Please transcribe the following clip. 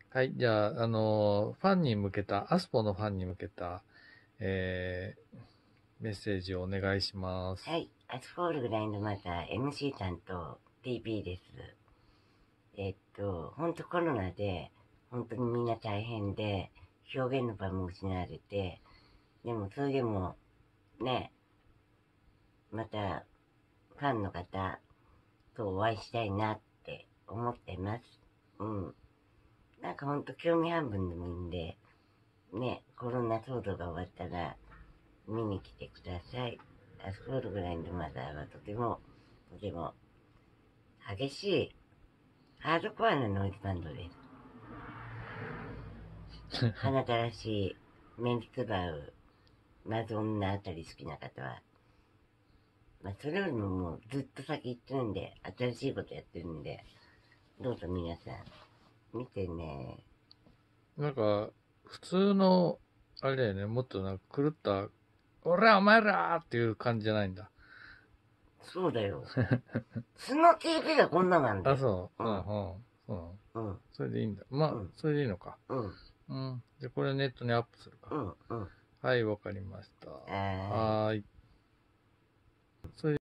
はい、じゃあ、ファンに向けた、アスポのファンに向けた、メッセージをお願いします。 はい、アスフォールグラインドマザー MC 担当 TP です。本当コロナで、本当にみんな大変で、表現の場も失われて、でもそれでも、ね、また、ファンの方とお会いしたいなって思ってます。うん。なんかほんと興味半分でもいいんで、ね、コロナ騒動が終わったら、見に来てください。アスフォールグラインドマザーはとても激しいハードコアなノイズバンドです。花たらしい、メンツバウ、マゾンナあたり好きな方は、それよりももうずっと先行ってるんで、新しいことやってるんで、どうぞ皆さん、見てね。 なんか、普通の、あれだよね、もっとなんか狂った、俺らお前らっていう感じじゃないんだ。 そうだよ。スノ TV がこんななんだあ、 よ。 そう。うん、ううん、 ん。そうなの。 うん、 それでいいんだ。まあ、 うん、 それでいいのか。 うん、 うん。じゃあ、これネットにアップするか。 うん、うん。 はい、わかりました。 はーい。 はーい。それ